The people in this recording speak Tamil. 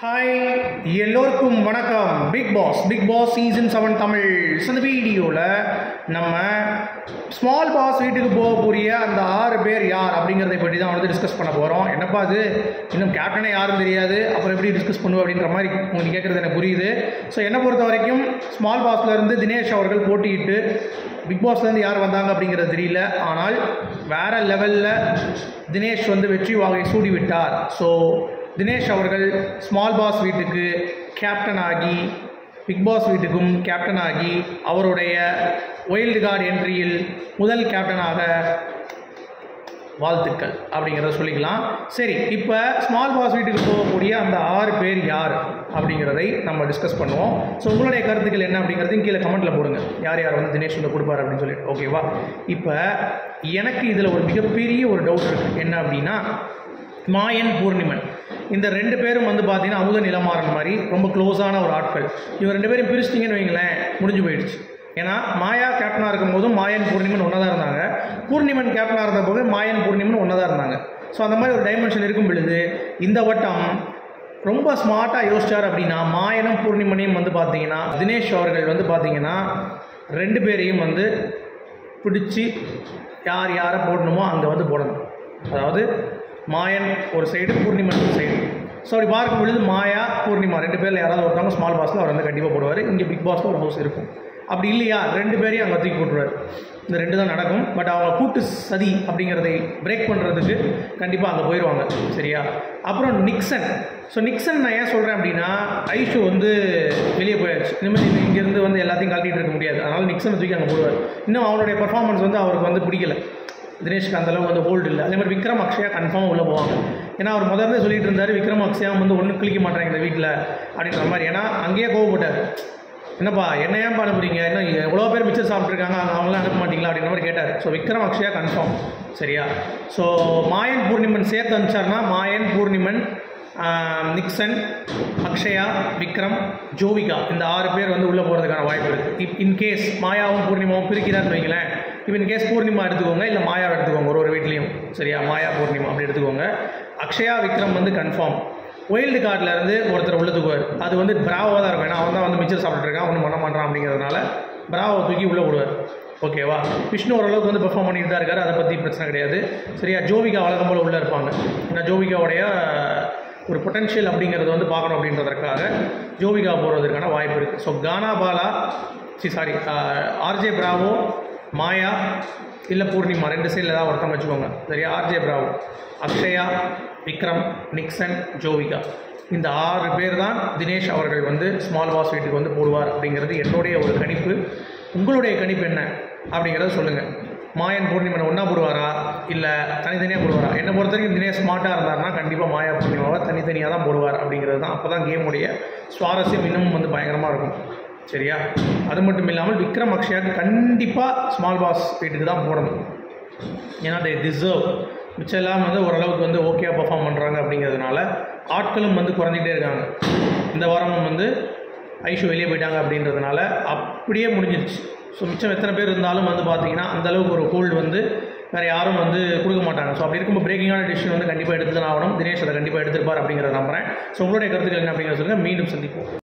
ஹாய் எல்லோருக்கும் வணக்கம். Bigg Boss season 7 Tamil. இந்த வீடியோவில் நம்ம ஸ்மால் பாஸ் வீட்டுக்கு போகக்கூடிய அந்த 6 பேர் யார் அப்படிங்கிறத பற்றி தான் வந்து டிஸ்கஸ் பண்ண போகிறோம். என்னப்பா அது, இன்னும் கேப்டனே யாரும் தெரியாது, அப்புறம் எப்படி டிஸ்கஸ் பண்ணுவோம் அப்படின்ற மாதிரி உங்களுக்கு கேட்குறது எனக்கு புரியுது. ஸோ என்னை பொறுத்த வரைக்கும் ஸ்மால் பாஸ்லேருந்து தினேஷ் அவர்கள் போட்டியிட்டு பிக் பாஸ்லேருந்து யார் வந்தாங்க அப்படிங்கிறது தெரியல. ஆனால் வேறு லெவலில் தினேஷ் வந்து வெற்றி வாகை சூடிவிட்டார். ஸோ தினேஷ் அவர்கள் ஸ்மால் பாஸ் வீட்டுக்கு கேப்டன் ஆகி பிக் பாஸ் வீட்டுக்கும் கேப்டன் ஆகி அவருடைய வைல்டு கார்டு என்ட்ரியில் முதல் கேப்டனாக வாழ்த்துக்கள் அப்படிங்கிறத சொல்லிக்கலாம். சரி, இப்போ ஸ்மால் பாஸ் வீட்டுக்கு போகக்கூடிய அந்த 6 பேர் யார் அப்படிங்கிறதை நம்ம டிஸ்கஸ் பண்ணுவோம். ஸோ உங்களுடைய கருத்துக்கள் என்ன அப்படிங்கிறதையும் கீழே கமெண்ட்டில் போடுங்க, யார் யார் வந்து தினேஷ் வந்து கொடுப்பார் அப்படின்னு சொல்லிட்டு. ஓகேவா? இப்போ எனக்கு இதில் ஒரு மிகப்பெரிய ஒரு டவுட் இருக்குது. என்ன அப்படின்னா, மாயன், பூர்ணிமன் இந்த 2 பேரும் வந்து பார்த்தீங்கன்னா அமுத நிலமாறன் மாதிரி ரொம்ப க்ளோஸான ஒரு ஆட்கள். இவங்க 2 பேரும் பிரிச்சிட்டிங்கன்னு வைங்களேன், முடிஞ்சு போயிடுச்சு. ஏன்னா மாயா கேப்டனாக இருக்கும் போதும் மாயன் பூர்ணிமன் ஒன்றா தான் இருந்தாங்க, பூர்ணிமன் கேப்டனாக இருந்த போது மாயன் பூர்ணிமன் ஒன்றா தான் இருந்தாங்க. ஸோ அந்த மாதிரி ஒரு டைமென்ஷன் இருக்கும் பொழுது இந்த வட்டம் ரொம்ப ஸ்மார்ட்டாக யோசிச்சார் அப்படின்னா மாயனும் பூர்ணிமனையும் வந்து பார்த்தீங்கன்னா தினேஷ் அவர்கள் வந்து பார்த்தீங்கன்னா 2 பேரையும் வந்து பிடிச்சி யார் யாரை போடணுமோ அங்கே வந்து போடணும். அதாவது மாயன் ஒரு சைடு, பூர்ணிமன் ஒரு சைடு. ஸோ அப்படி பார்க்கும் பொழுது மாயா பூர்ணிமா 2 பேரில் யாராவது ஒருத்தவங்க ஸ்மால் பாஸில் அவர் வந்து கண்டிப்பாக போடுவார். இங்கே பிக் பாஸில் ஒரு ஹவுஸ் இருக்கும். அப்படி இல்லையா 2 பேரையும் அங்கே தூக்கி போட்டுருவார். இந்த 2 தான் நடக்கும். பட் அவங்க கூட்டு சதி அப்படிங்கிறதை பிரேக் பண்ணுறதுக்கு கண்டிப்பாக அங்கே போயிடுவாங்க. சரியா? அப்புறம் நிக்சன். ஸோ நிக்சன் நான் ஏன் சொல்கிறேன் அப்படின்னா, ஐஷு வந்து வெளியே போயாச்சு, இனிமேல் இங்கேருந்து வந்து எல்லாத்தையும் கழட்டிகிட்டு இருக்க முடியாது. அதனால் நிக்சனை தூக்கி அங்கே போடுவார். இன்னும் அவனுடைய பர்ஃபார்மன்ஸ் வந்து அவருக்கு வந்து பிடிக்கல, தினேஷ்க்கு அந்தளவுக்கு வந்து ஹோல்டு இல்லை. அதே மாதிரி விக்ரம் அக்ஷயா கன்ஃபார்மாக உள்ளே போவாங்க. ஏன்னா அவர் முதல்ல சொல்லிட்டு இருந்தார், விக்ரம் அக்ஷயா வந்து ஒன்றும் கிளிக்க மாட்டாங்க இந்த வீட்டில் அப்படின்ற மாதிரி. ஏன்னா அங்கேயே கோவப்பட்டார், என்னப்பா என்ன ஏன் அனுப்புறீங்க, இன்னும் எவ்வளோ பேர் மிச்சர் சாப்பிட்ருக்காங்க, அவங்களாம் அனுப்ப மாட்டீங்களா அப்படின்ற மாதிரி கேட்டார். So Vikram Akshaya confirm. சரியா? ஸோ மாயன் பூர்ணிமன் சேர்த்து அனுப்பிச்சார்னா மாயன் பூர்ணிமன், நிக்சன், அக்ஷயா, விக்ரம், ஜோவிகா இந்த 6 பேர் வந்து உள்ளே போகிறதுக்கான வாய்ப்பு இருக்குது. இன்கேஸ் மாயாவும் பூர்ணிமாவும் பிரிக்கிறான்னு வைங்களேன், இப்போ இன்கேஸ் பூர்ணிமா எடுத்துக்கோங்க, இல்லை மாயாவை எடுத்துக்கோங்க, ஒரு வீட்லேயும். சரியா? மாயா பூர்ணிமா அப்படி எடுத்துக்கோங்க. அக்ஷயா விக்ரம் வந்து கன்ஃபார்ம். வைல்டு கார்டில் இருந்து ஒருத்தர் உள்ள தூக்குவார். அது வந்து பிராவாக தான் இருக்கும். ஏன்னா அவன் தான் வந்து மிச்சர் சாப்பிட்டுருக்கான், ஒன்றும் பண்ண மாட்டான் அப்படிங்கிறதுனால பிராவை தூக்கி உள்ளே விடுவார். ஓகேவா? விஷ்ணு ஓரளவுக்கு வந்து பெர்ஃபார்ம் பண்ணிட்டு தான் இருக்கார், அதை பற்றி பிரச்சனை கிடையாது. சரியா? ஜோவிகா வழக்கம் போல் உள்ளே இருப்பாங்க. ஏன்னா ஜோவிகாவுடைய ஒரு பொட்டன்ஷியல் அப்படிங்கிறது வந்து பார்க்கணும் அப்படின்றதற்காக ஜோவிகா போகிறதுக்கான வாய்ப்பு இருக்குது. ஸோ கானா பாலா, ஆர்ஜே பிராவோ, மாயா இல்லை பூர்ணிமா 2 சைடில் ஏதாவது ஒருத்தம் வச்சுக்கோங்க. சரியா? ஆர்ஜே பிராவோ, அக்ஷயா, விக்ரம், நிக்சன், ஜோவிகா இந்த 6 பேர் தான் தினேஷ் அவர்கள் வந்து ஸ்மால் பாஸ் வீட்டுக்கு வந்து போடுவார் அப்படிங்கிறது என்னுடைய ஒரு கணிப்பு. உங்களுடைய கணிப்பு என்ன அப்படிங்கிறத சொல்லுங்கள். மாயன் பூர்ணிமனை ஒன்றா போடுவாரா இல்லை தனித்தனியாக போடுவாரா? என்னை பொறுத்த வரைக்கும் தினேஷ் ஸ்மார்ட்டாக இருந்தார்னா கண்டிப்பாக மாயா பூர்ணிமாவை தனித்தனியாக தான் போடுவார் அப்படிங்கிறது தான். அப்போ தான் கேமுடைய சுவாரஸ்யம் இன்னமும் வந்து பயங்கரமாக இருக்கும். சரியா? அது மட்டும் இல்லாமல் விக்ரம் அக்ஷயாவுக்கு கண்டிப்பாக ஸ்மால் பாஸ் வீட்டுக்கு தான் போடணும். ஏன்னா தே டிசர்வ். மிச்சம் எல்லாம் வந்து ஓரளவுக்கு வந்து ஓகேவாக பர்ஃபார்ம் பண்ணுறாங்க அப்படிங்கிறதுனால ஆட்களும் வந்து குறைஞ்சிட்டே இருக்காங்க. இந்த வாரமும் வந்து ஐஷு வெளியே போயிட்டாங்க அப்படின்றதுனால அப்படியே முடிஞ்சிருச்சு. ஸோ மிச்சம் எத்தனை பேர் இருந்தாலும் வந்து பார்த்தீங்கன்னா அந்தளவுக்கு ஒரு ஹோல்டு வந்து வேறு யாரும் வந்து கொடுக்க மாட்டாங்க. ஸோ அப்படி இருக்கும்போது பிரேக்கிங்கான டிசிஷன் வந்து கண்டிப்பாக எடுத்து தான் ஆகணும். தினேஷ் அதை கண்டிப்பாக எடுத்துருப்பார் அப்படிங்கிறத நம்புகிறேன். ஸோ உங்களுடைய கருத்துக்கள் என்ன அப்படிங்கிறத சொல்லுங்கள். மீண்டும் சந்திப்போம்.